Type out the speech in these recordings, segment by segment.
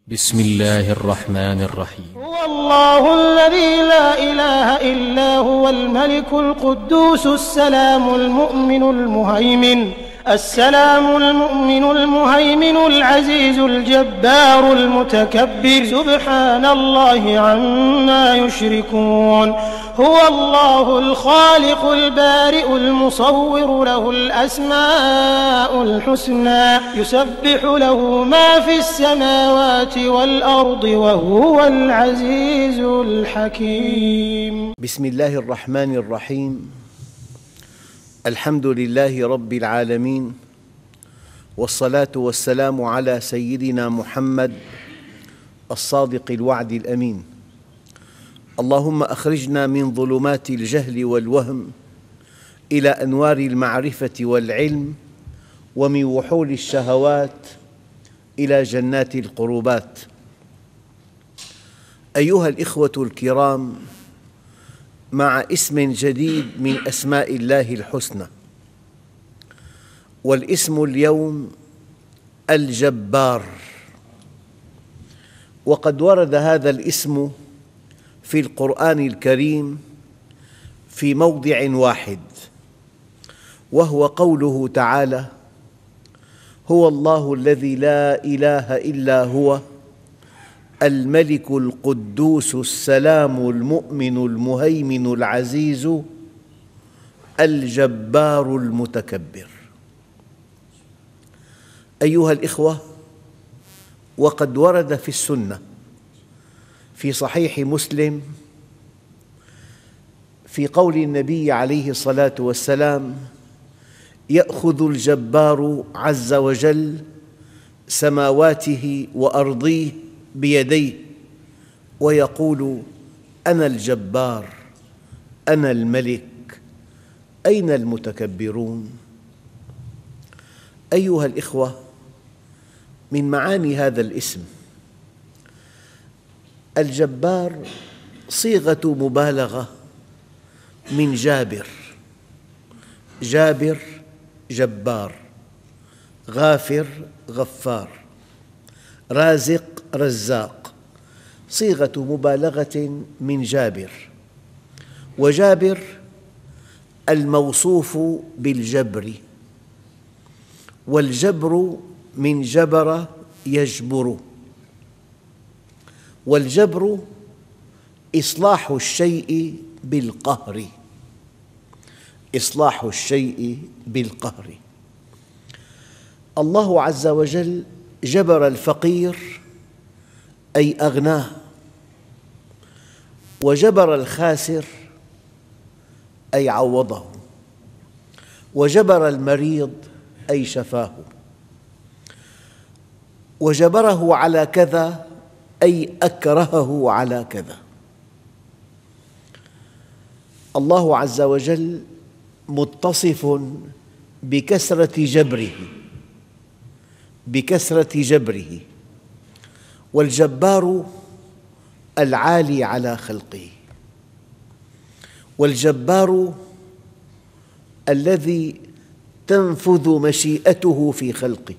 بسم الله الرحمن الرحيم. هو الله الذي لا إله إلا هو الملك القدوس السلام المؤمن المهيمن العزيز الجبار المتكبر سبحان الله عما يشركون. هو الله الخالق البارئ المصور له الأسماء الحسنى يسبح له ما في السماوات والأرض وهو العزيز الحكيم. بسم الله الرحمن الرحيم. الحمد لله رب العالمين، والصلاة والسلام على سيدنا محمد الصادق الوعد الأمين. اللهم أخرجنا من ظلمات الجهل والوهم إلى أنوار المعرفة والعلم، ومن وحول الشهوات إلى جنات القربات. أيها الإخوة الكرام، مع اسم جديد من أسماء الله الحسنى، والاسم اليوم الجبار. وقد ورد هذا الاسم في القرآن الكريم في موضع واحد، وهو قوله تعالى: هو الله الذي لا إله إلا هو الملك القدوس السلام المؤمن المهيمن العزيز الجبار المتكبر. أيها الإخوة، وقد ورد في السنة في صحيح مسلم في قول النبي عليه الصلاة والسلام: يأخذ الجبار عز وجل سماواته وأرضيه بيديه ويقول: أنا الجبار، أنا الملك، أين المتكبرون؟ أيها الإخوة، من معاني هذا الاسم الجبار صيغة مبالغة من جابر. جابر جبار، غافر غفار، رازق رزاق، صيغة مبالغة من جابر. وجابر الموصوف بالجبر، والجبر من جبر يجبر، والجبر إصلاح الشيء بالقهر، إصلاح الشيء بالقهر. الله عز وجل جبر الفقير أي أغناه، وجبر الخاسر أي عوضه، وجبر المريض أي شفاه، وجبره على كذا أي أكرهه على كذا. الله عز وجل متصف بكثرة جبره، بكثرة جبره، والجبار العالي على خلقه، والجبار الذي تنفذ مشيئته في خلقه.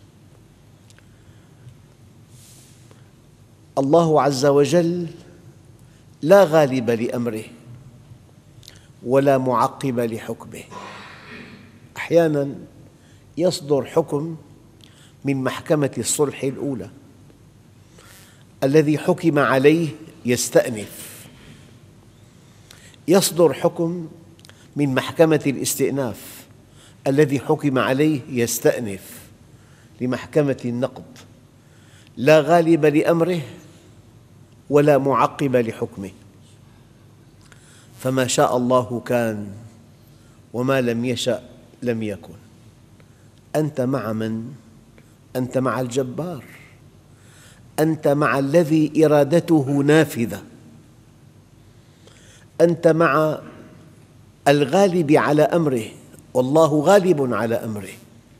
الله عز وجل لا غالب لأمره ولا معقب لحكمه. أحياناً يصدر حكم من محكمة الصلح الأولى، الذي حكم عليه يستأنف. يصدر حكم من محكمة الاستئناف، الذي حكم عليه يستأنف لمحكمة النقض. لا غالب لأمره ولا معقب لحكمه، فما شاء الله كان، وما لم يشأ لم يكن. أنت مع من؟ أنت مع الجبار، أنت مع الذي إرادته نافذة، أنت مع الغالب على أمره، والله غالب على أمره،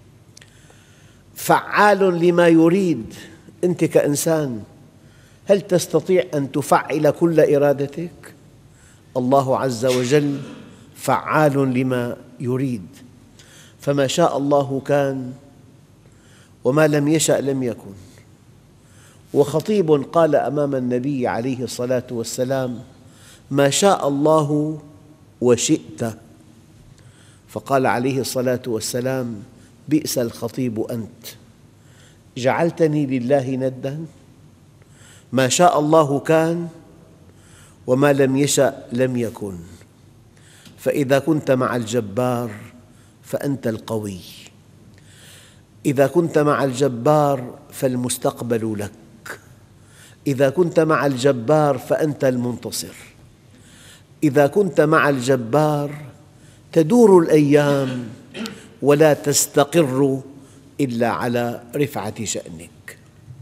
فعال لما يريد. أنت كإنسان هل تستطيع أن تفعل كل إرادتك؟ الله عز وجل فعال لما يريد، فما شاء الله كان، وما لم يشأ لم يكن. وخطيب قال أمام النبي عليه الصلاة والسلام: ما شاء الله وشئت. فقال عليه الصلاة والسلام: بئس الخطيب أنت، جعلتني لله نداً؟ ما شاء الله كان، وما لم يشأ لم يكن. فإذا كنت مع الجبار فأنت القوي، إذا كنت مع الجبار فالمستقبل لك، إذا كنت مع الجبار فأنت المنتصر، إذا كنت مع الجبار تدور الأيام ولا تستقر إلا على رفعة شأنك.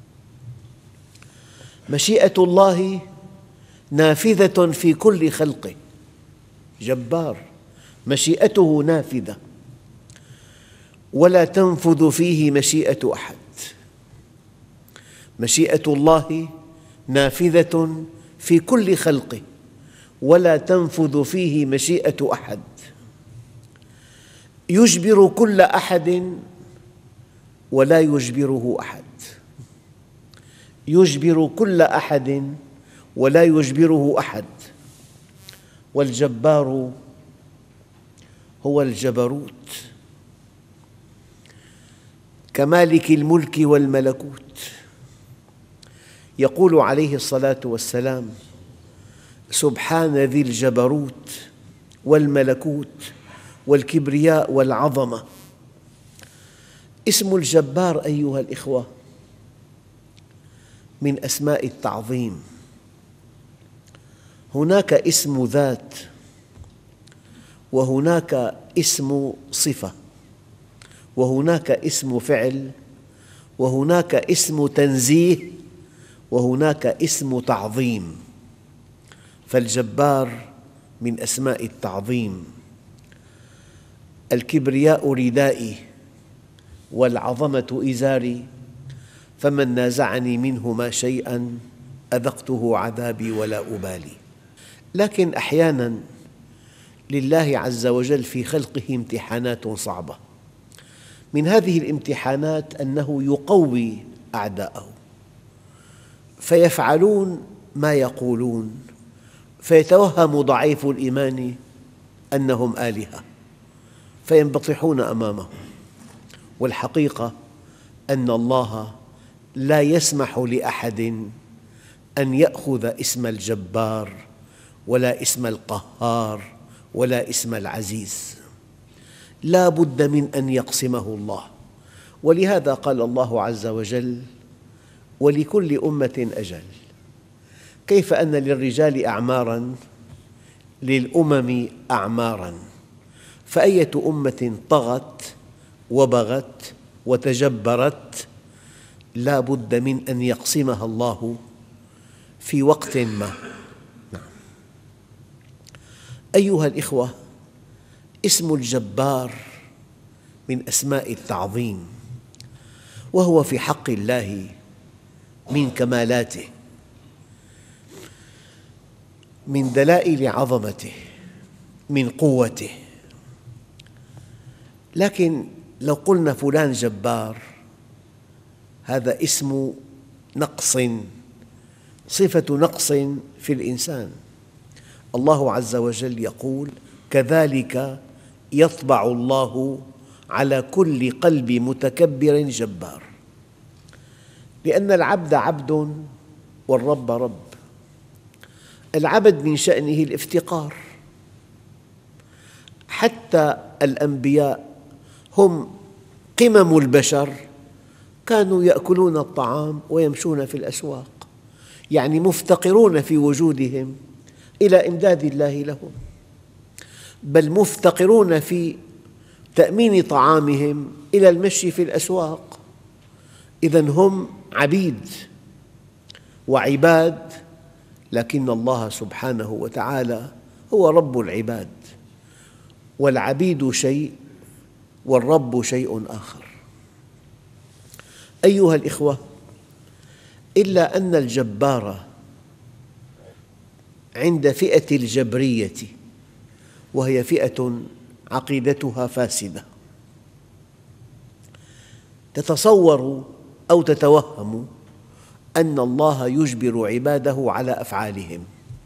مشيئة الله نافذة في كل خلقه، جبار، مشيئته نافذة ولا تنفذ فيه مشيئة أحد. مشيئة الله نافذة في كل خلقه ولا تنفذ فيه مشيئة أحد. يجبر كل أحد ولا يجبره أحد، يجبر كل أحد ولا يجبره أحد. والجبار هو الجبروت، كمالك الملك والملكوت. يقول عليه الصلاة والسلام: سبحان ذي الجبروت والملكوت والكبرياء والعظمة. اسم الجبار أيها الإخوة من أسماء التعظيم. هناك اسم ذات، وهناك اسم صفة، وهناك اسم فعل، وهناك اسم تنزيه، وهناك اسم تعظيم. فالجبار من أسماء التعظيم. الكبرياء ردائي والعظمة إزاري، فمن نازعني منهما شيئاً أذقته عذابي ولا أبالي. لكن أحياناً لله عز وجل في خلقه امتحانات صعبة. من هذه الامتحانات أنه يقوي أعداءه فيفعلون ما يقولون، فيتوهم ضعيف الإيمان أنهم آلهة فينبطحون أمامه. والحقيقة أن الله لا يسمح لأحد أن يأخذ اسم الجبار ولا اسم القهار ولا اسم العزيز، لا بد من أن يقسمه الله. ولهذا قال الله عز وجل: ولكل أمة أجل. كيف أن للرجال أعماراً للأمم أعماراً، فأية أمة طغت وبغت وتجبرت لا بد من أن يقسمها الله في وقت ما. أيها الإخوة، اسم الجبار من أسماء التعظيم، وهو في حق الله من كمالاته، من دلائل عظمته، من قوته. لكن لو قلنا فلان جبار، هذا اسم نقص، صفة نقص في الإنسان. الله عز وجل يقول: كذلك يطبع الله على كل قلب متكبر جبار. لأن العبد عبد والرب رب. العبد من شأنه الافتقار. حتى الأنبياء هم قمم البشر، كانوا يأكلون الطعام ويمشون في الأسواق، يعني مفتقرون في وجودهم إلى إمداد الله لهم، بل مفتقرون في تأمين طعامهم إلى المشي في الأسواق. إذن هم عبيد وعباد، لكن الله سبحانه وتعالى هو رب العباد، والعبيد شيء والرب شيء آخر. أيها الإخوة، إلا أن الجبار عند فئة الجبرية، وهي فئة عقيدتها فاسدة، تتصور أو تتوهم أن الله يجبر عباده على أفعالهم،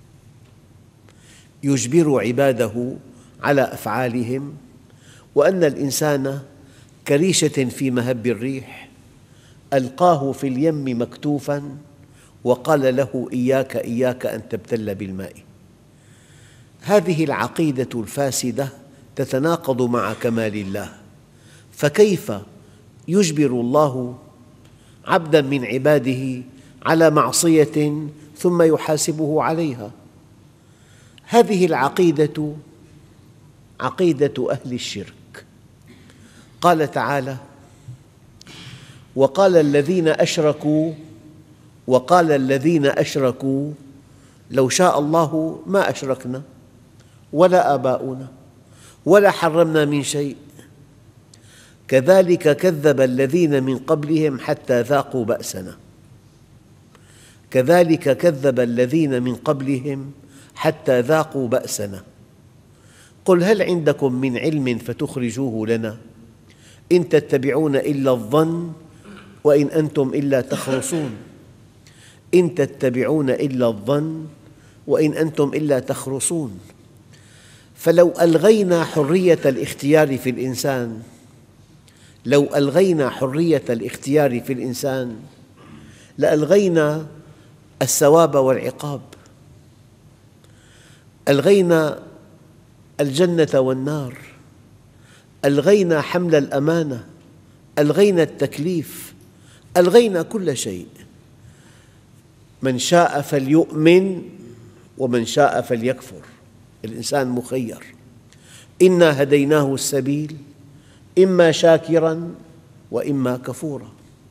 يجبر عباده على أفعالهم، وأن الإنسان كريشة في مهب الريح ألقاه في اليم مكتوفاً وقال له إياك إياك أن تبتل بالماء. هذه العقيدة الفاسدة تتناقض مع كمال الله، فكيف يجبر الله عبداً من عباده على معصية ثم يحاسبه عليها؟ هذه العقيدة عقيدة أهل الشرك. قال تعالى: وقال الذين أشركوا لو شاء الله ما أشركنا ولا آباؤنا ولا حرمنا من شيء كذلك كذب الذين من قبلهم حتى ذاقوا بأسنا. كذلك كذب الذين من قبلهم حتى ذاقوا بأسنا. قل هل عندكم من علم فتخرجوه لنا إن تتبعون إلا الظن وإن أنتم إلا تخرصون. إن تتبعون إلا الظن وإن أنتم إلا تخرصون. فلو ألغينا حرية الاختيار في الإنسان، لو ألغينا حرية الاختيار في الإنسان لألغينا الثواب والعقاب، ألغينا الجنة والنار، ألغينا حمل الأمانة، ألغينا التكليف، ألغينا كل شيء. من شاء فليؤمن ومن شاء فليكفر. الإنسان مخير. إنا هديناه السبيل إما شاكراً وإما كفوراً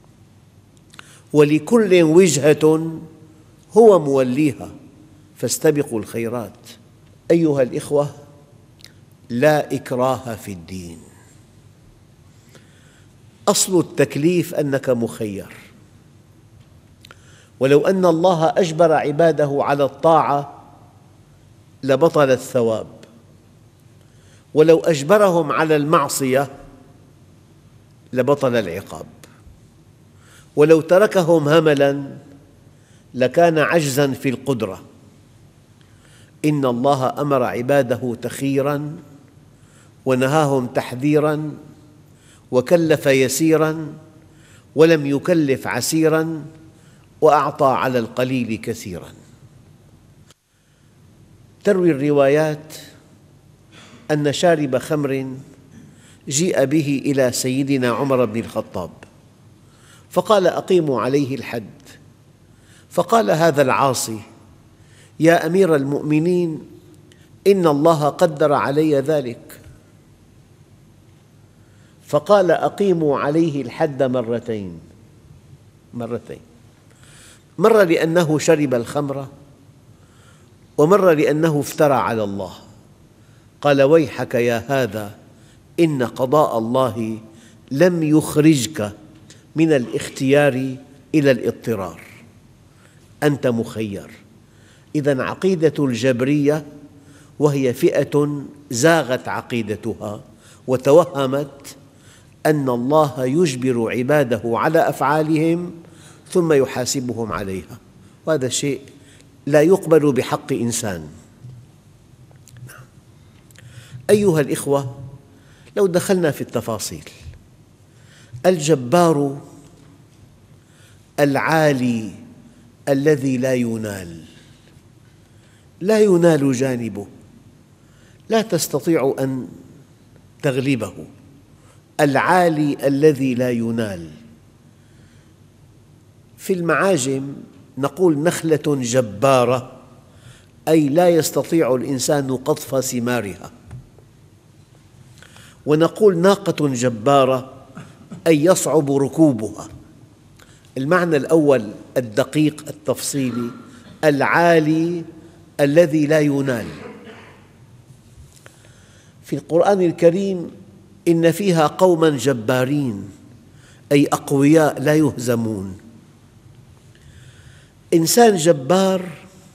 ولكل وجهة هو موليها فاستبقوا الخيرات. أيها الإخوة، لا إكراه في الدين. أصل التكليف أنك مخير، ولو أن الله أجبر عباده على الطاعة لبطل الثواب، ولو أجبرهم على المعصية لبطل العقاب، ولو تركهم هملاً لكان عجزاً في القدرة. إن الله أمر عباده تخييراً ونهاهم تحذيراً وكلف يسيراً ولم يكلف عسيراً وأعطى على القليل كثيراً. تروي الروايات أن شارب خمر جيء به إلى سيدنا عمر بن الخطاب فقال: أقيموا عليه الحد. فقال هذا العاصي: يا أمير المؤمنين، إن الله قدر علي ذلك. فقال: أقيموا عليه الحد مرتين. مرة لأنه شرب الخمر، ومرة لأنه افترى على الله. قال: ويحك يا هذا، إن قضاء الله لم يخرجك من الاختيار إلى الاضطرار، أنت مخير. إذن عقيدة الجبرية، وهي فئة زاغت عقيدتها وتوهمت أن الله يجبر عباده على أفعالهم ثم يحاسبهم عليها، وهذا شيء لا يقبل بحق إنسان. أيها الإخوة، لو دخلنا في التفاصيل، الجبار العالي الذي لا ينال جانبه، لا تستطيع أن تغلبه. العالي الذي لا ينال. في المعاجم نقول نخلة جبارة، أي لا يستطيع الإنسان قطف ثمارها، ونقول ناقة جبارة، أي يصعب ركوبها. المعنى الأول الدقيق التفصيلي: العالي الذي لا ينال. في القرآن الكريم إن فيها قوماً جبارين، أي أقوياء لا يهزمون. إنسان جبار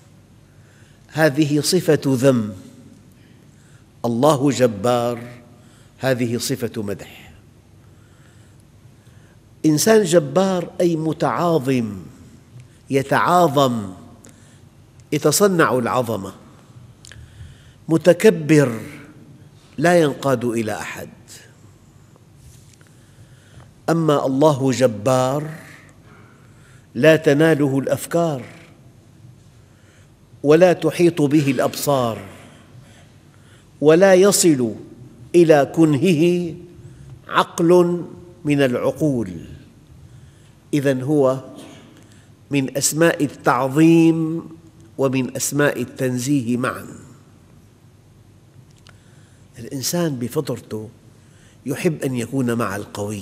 هذه صفة ذم، الله جبار هذه صفة مدح. إنسان جبار أي متعاظم، يتعاظم، يتصنع العظمة، متكبر لا ينقاد إلى أحد. أما الله جبار لا تناله الأفكار ولا تحيط به الأبصار ولا يصل إلى كنهه عقل من العقول. إذن هو من أسماء التعظيم ومن أسماء التنزيه معاً. الإنسان بفطرته يحب أن يكون مع القوي.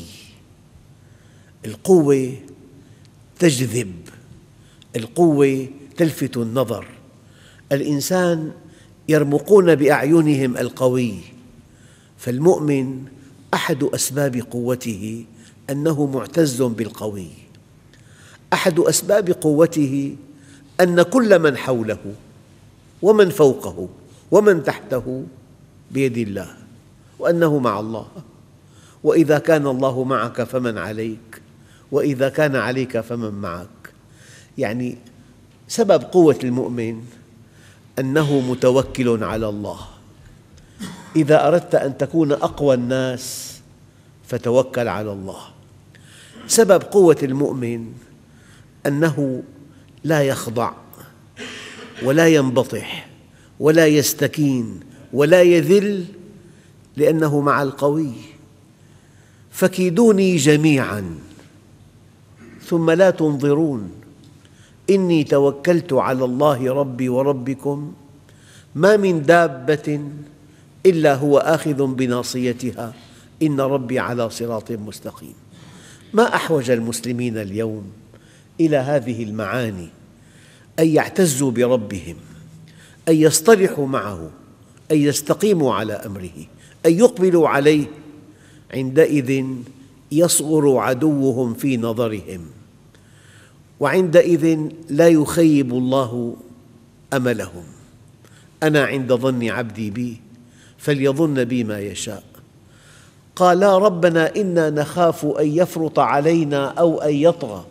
القوة تجذب، القوة تلفت النظر. الإنسان يرمقون بأعينهم القوي، فالمؤمن أحد أسباب قوته أنه معتز بالقوي. أحد أسباب قوته أن كل من حوله ومن فوقه ومن تحته بيد الله، وأنه مع الله. وإذا كان الله معك فمن عليك، وإذا كان عليك فمن معك. يعني سبب قوة المؤمن أنه متوكل على الله. إذا أردت أن تكون أقوى الناس فتوكل على الله. سبب قوة المؤمن أنه لا يخضع ولا ينبطح ولا يستكين ولا يذل، لأنه مع القوي. فكيدوني جميعاً ثم لا تنظرون إني توكلت على الله ربي وربكم ما من دابة إلا هو آخذ بناصيتها إن ربي على صراط مستقيم. ما أحوج المسلمين اليوم إلى هذه المعاني، أن يعتزوا بربهم، أن يصطلحوا معه، أن يستقيموا على أمره، أن يقبلوا عليه. عندئذ يصغر عدوهم في نظرهم، وعندئذ لا يخيب الله أملهم. أنا عند ظن عبدي بي فليظن بي ما يشاء. قالا ربنا إنا نخاف أن يفرط علينا أو أن يطغى.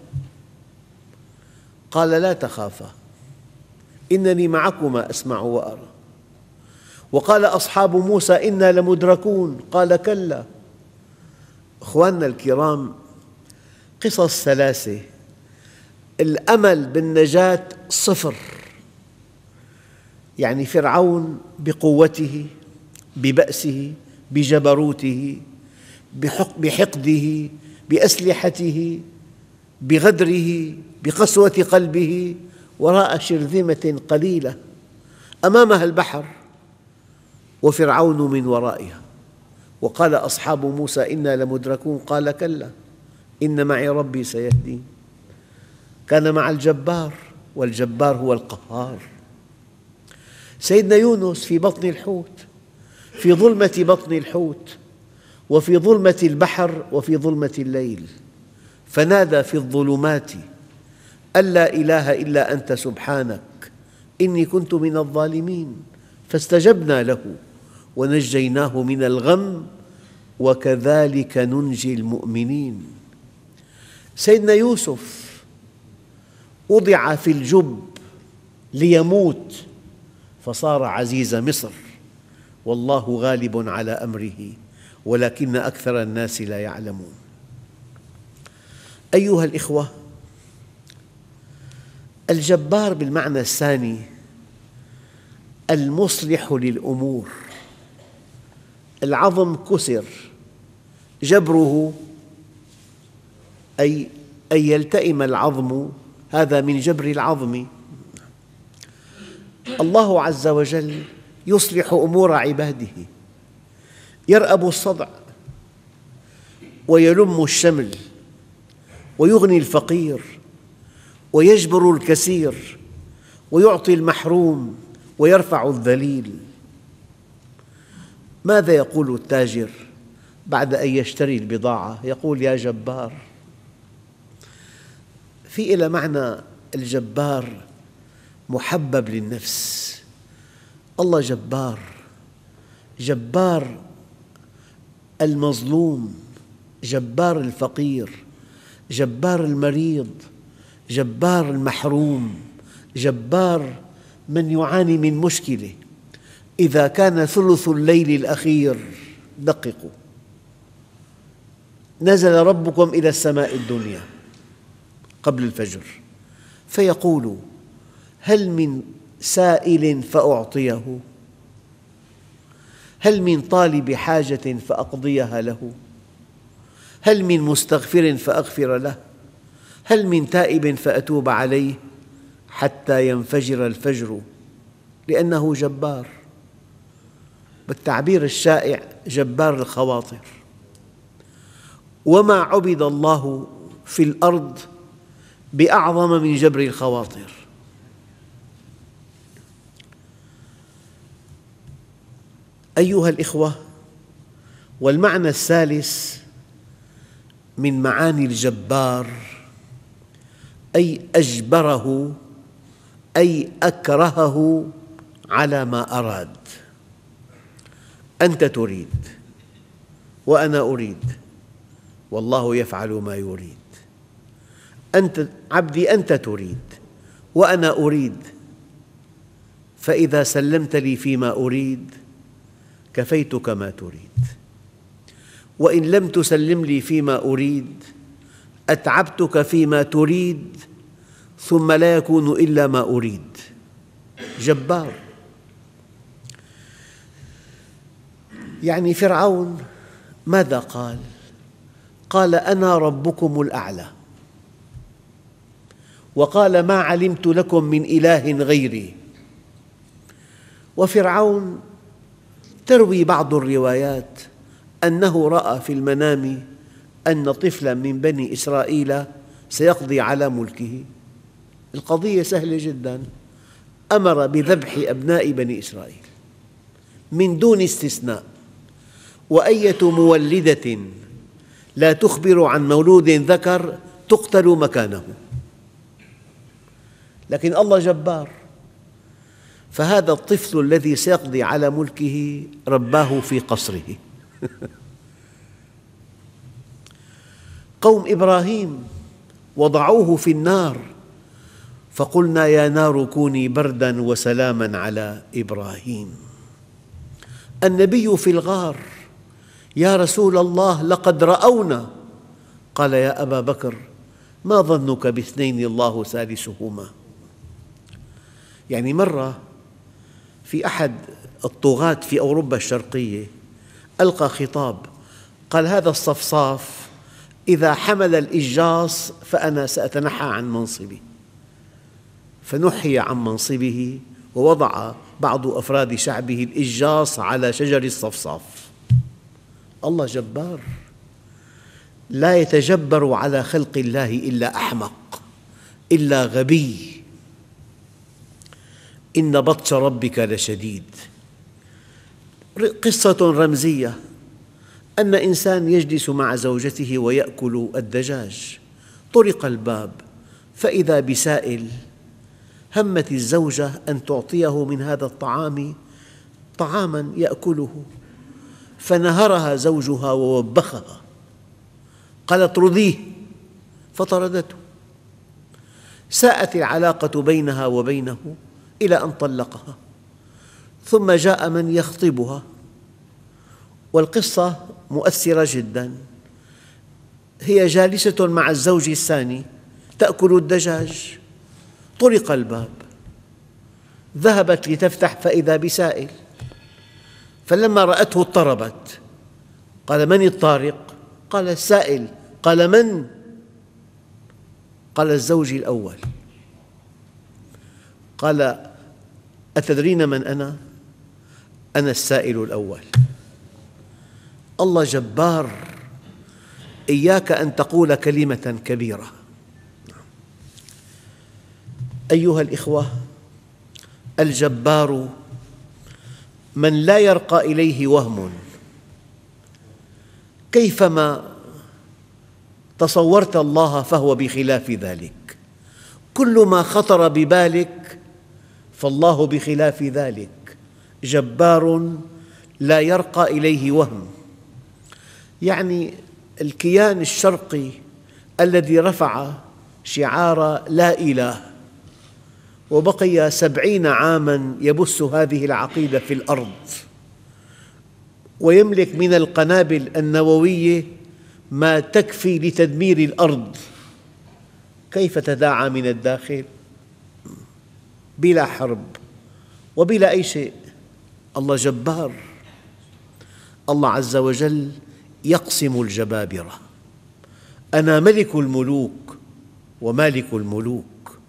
قال لا تخافا إنني معكما أسمع وأرى. وقال أصحاب موسى إنا لمدركون. قال كلا. أخواننا الكرام، قصص ثلاثة، الأمل بالنجاة صفر. يعني فرعون بقوته، ببأسه، بجبروته، بحقده، بأسلحته، بغدره، بقسوة قلبه، وراء شرذمة قليلة أمامها البحر وفرعون من ورائها. وقال أصحاب موسى إنا لمدركون. قال كلا إن معي ربي سيهدين. كان مع الجبار، والجبار هو القهار. سيدنا يونس في بطن الحوت، في ظلمة بطن الحوت، وفي ظلمة البحر، وفي ظلمة الليل، فنادى في الظلمات أن لا إله إلا أنت سبحانك إني كنت من الظالمين. فاستجبنا له ونجيناه من الغم وكذلك ننجي المؤمنين. سيدنا يوسف وضع في الجب ليموت فصار عزيز مصر، والله غالب على أمره ولكن أكثر الناس لا يعلمون. أيها الإخوة، الجبار بالمعنى الثاني المصلح للأمور. العظم كسر، جبره أي أن يلتئم العظم، هذا من جبر العظم. الله عز وجل يصلح أمور عباده، يرأب الصدع ويلم الشمل ويغني الفقير ويجبر الكثير ويعطي المحروم ويرفع الذليل. ماذا يقول التاجر بعد أن يشتري البضاعة؟ يقول يا جبار. في إلى معنى الجبار محبب للنفس. الله جبار، جبار المظلوم، جبار الفقير، جبار المريض، جبار المحروم، جبار من يعاني من مشكلة. إذا كان ثلث الليل الأخير، دققوا، نزل ربكم إلى السماء الدنيا قبل الفجر فيقول: هل من سائل فأعطيه؟ هل من طالب حاجة فأقضيها له؟ هل من مستغفر فأغفر له؟ هل من تائب فأتوب عليه؟ حتى ينفجر الفجر، لأنه جبار. بالتعبير الشائع: جبار الخواطر. وما عبد الله في الأرض بأعظم من جبر الخواطر. أيها الإخوة، والمعنى الثالث من معاني الجبار أي أجبره، أي أكرهه على ما أراد. أنت تريد وأنا أريد، والله يفعل ما يريد. أنت عبدي، أنت تريد وأنا أريد، فإذا سلمت لي فيما أريد كفيتك ما تريد، وإن لم تسلم لي فيما أريد أتعبتك فيما تريد، ثم لا يكون إلا ما أريد. جبار. يعني فرعون ماذا قال؟ قال: أنا ربكم الأعلى، وقال: ما علمت لكم من إله غيري. وفرعون تروي بعض الروايات أنه رأى في المنام أن طفلا من بني إسرائيل سيقضي على ملكه. القضية سهلة جدا، أمر بذبح أبناء بني إسرائيل من دون استثناء، وأية مولدة لا تخبر عن مولود ذكر تقتل مكانه. لكن الله جبار، فهذا الطفل الذي سيقضي على ملكه رباه في قصره. قوم إبراهيم وضعوه في النار فقلنا: يا نار كوني برداً وسلاماً على إبراهيم. النبي في الغار: يا رسول الله لقد رأونا. قال: يا أبا بكر ما ظنك باثنين الله ثالثهما. يعني مرة في أحد الطغاة في أوروبا الشرقية ألقى خطاب، قال: هذا الصفصاف إذا حمل الإجاص فأنا سأتنحى عن منصبي. فنحي عن منصبه، ووضع بعض أفراد شعبه الإجاص على شجر الصفصاف. الله جبار، لا يتجبر على خلق الله إلا أحمق، إلا غبي. إن بطش ربك لشديد. قصة رمزية أن إنسان يجلس مع زوجته ويأكل الدجاج، طرق الباب فإذا بسائل، همت الزوجة أن تعطيه من هذا الطعام طعاماً يأكله، فنهرها زوجها ووبخها، قالت: طرديه، فطردته. ساءت العلاقة بينها وبينه إلى أن طلقها، ثم جاء من يخطبها، والقصة مؤثرة جداً. هي جالسة مع الزوج الثاني تأكل الدجاج، طرق الباب، ذهبت لتفتح فإذا بسائل، فلما رأته اضطربت. قال: من الطارق؟ قال: السائل. قال: من؟ قال: الزوج الأول. قال: أتدرين من أنا؟ أنا السائل الأول. الله جبار، إياك أن تقول كلمة كبيرة. أيها الإخوة، الجبار من لا يرقى إليه وهم، كيفما تصورت الله فهو بخلاف ذلك. كل ما خطر ببالك فالله بخلاف ذلك. جبار لا يرقى إليه وهم. يعني الكيان الشرقي الذي رفع شعار لا إله، وبقي 70 عاماً يبث هذه العقيدة في الأرض، ويملك من القنابل النووية ما تكفي لتدمير الأرض. كيف تداعى من الداخل؟ بلا حرب وبلا أي شيء. الله جبار، الله عز وجل يقسم الجبابرة. أنا ملك الملوك ومالك الملوك.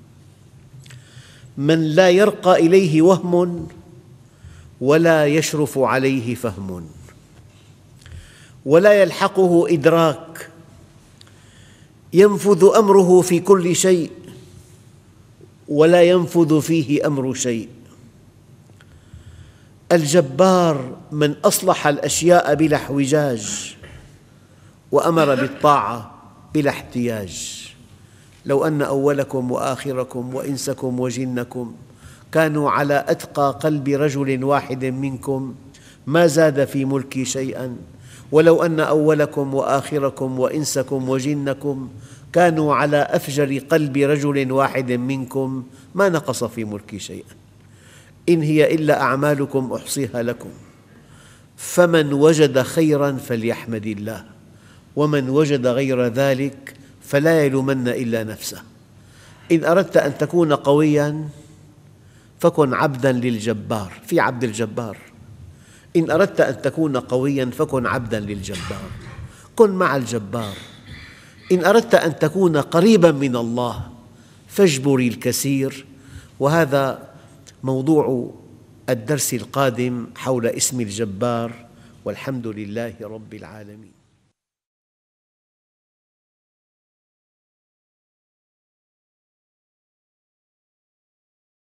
من لا يرقى إليه وهم ولا يشرف عليه فهم ولا يلحقه إدراك، ينفذ أمره في كل شيء ولا ينفذ فيه أمر شيء. الجبار من أصلح الأشياء بلا احتجاج وأمر بالطاعة بلا احتياج. لو أن أولكم وآخركم وإنسكم وجنكم كانوا على أتقى قلب رجل واحد منكم ما زاد في ملكي شيئا، ولو أن أولكم وآخركم وإنسكم وجنكم كانوا على أفجر قلب رجل واحد منكم ما نقص في ملكي شيئا. إن هي إلا أعمالكم أحصيها لكم، فمن وجد خيراً فليحمد الله، ومن وجد غير ذلك فلا يلومن إلا نفسه. إن أردت أن تكون قوياً فكن عبداً للجبار، في عبد الجبار. إن أردت أن تكون قوياً فكن عبداً للجبار، كن مع الجبار. إن أردت أن تكون قريباً من الله فاجبر الكثير. وهذا موضوع الدرس القادم حول اسم الجبار، والحمد لله رب العالمين.